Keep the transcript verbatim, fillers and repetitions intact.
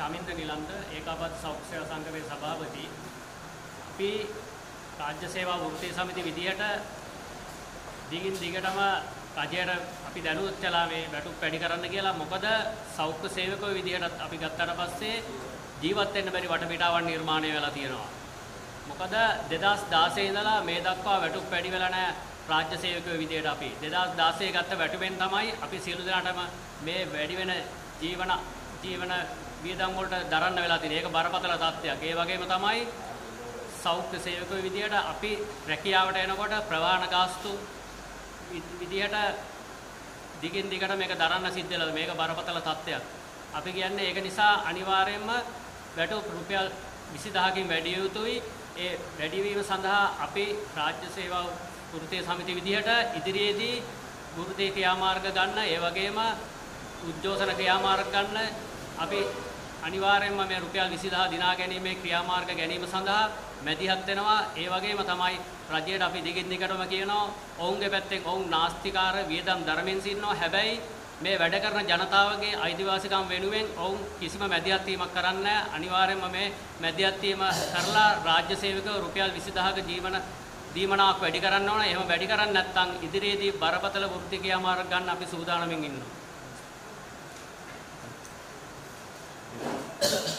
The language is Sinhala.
චමින්ද නිලන්ත ඒකාබද්ධ සෞඛ්‍ය සේවා සංගමේ සභාපති. අපි රාජ්‍ය සේවා වෘත්තීය සමිති විදියට දිගින් දිගටම රජයට අපි දැනුවත් කළා මේ වැටුප් වැඩි කරන්න කියලා. මොකද සෞඛ්‍ය සේවකයෝ විදියට අපි ගත්තාට පස්සේ ජීවත් වෙන්න බැරි වටපිටාවක් නිර්මාණය වෙලා තියෙනවා. මොකද දෙදාස් දාසය ඉඳලා මේ දක්වා වැටුප් වැඩි වෙලා නැහැ. රාජ්‍ය සේවකයෝ විදියට අපි දෙදාස් දාසය ගත්ත වැටුපෙන් තමයි අපි සියලු දෙනාටම මේ වැඩි වෙන ජීවන ජීවන වියදම් වලට දරන්න වෙලා තියෙන්නේ. ඒක බරපතල තත්ත්වයක්. ඒ වගේම තමයි සෞඛ්‍ය සේවකයෝ විදියට අපි රැකියාවට එනකොට ප්‍රවාහන ගාස්තු විදියට දිගින් දිගට මේක දරන්න සිද්ධ වෙලා මේක බරපතල තත්ත්වයක්. අපි කියන්නේ ඒක නිසා අනිවාර්යයෙන්ම වැටුප් රුපියල් විසිදහකින් වැඩි යුතුයි. ඒ වැඩි වීම සඳහා අපි රාජ්‍ය සේවා වෘත්තීය සමිති විදියට ඉදිරියේදී වෘත්තීය ක්‍රියාමාර්ග ගන්න, ඒ වගේම උද්ඝෝෂණ ක්‍රියාමාර්ග ගන්න අපි අනිවාර්යයෙන්ම මේ රුපියල් විසිදහ දිනා ගැනීමේ ක්‍රියාමාර්ග ගැනීම සඳහා මැදිහත් වෙනවා. ඒ වගේම තමයි රජයට අපි දිගින් දිගටම කියනවා ඔවුන්ගේ පැත්තෙන් ඔවුන් නාස්තිකාර වියදම් දරමින් සිටිනවා. හැබැයි මේ වැඩ කරන ජනතාවගේ අයිතිවාසිකම් වෙනුවෙන් ඔවුන් කිසිම මැදිහත් වීමක් කරන්නේ නැහැ. අනිවාර්යයෙන්ම මේ මැදිහත් වීම කරලා රාජ්‍ය සේවකව රුපියල් විසිදහක ජීවන දීමනාවක් වැඩි කරන්න ඕන. එහෙම වැඩි කරන්නේ නැත්නම් ඉදිරියේදී බරපතල වෘත්ති ක්‍රියාමාර්ග ගන්න අපි සූදානම්ින් ඉන්නවා.